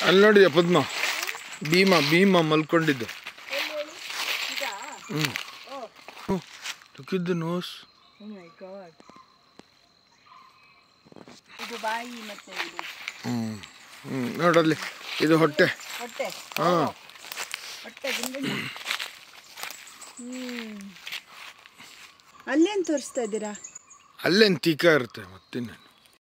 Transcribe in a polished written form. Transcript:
ಅಲ್ಲಿ ನೋಡಿದೆ ಪದ್ಮ, Bhima ಮಲ್ಕೊಂಡಿದ್ದು. Look at the nose. Oh my god. ಇದು ಬಾಯಿ ಮತ್ತೆ ಇದು. ನೋಡಲ್ಲಿ ಇದು ಹೊಟ್ಟೆ. ಹೊಟ್ಟೆ ಗುಂಡಿನ. ಅಲ್ಲೇನು ತೋರಿಸ್ತಾ ಇದ್ದೀರಾ? ಅಲ್ಲೇನು ತೀಕ ಇರುತ್ತೆ ಮತ್ತಿನ್ನೇನು.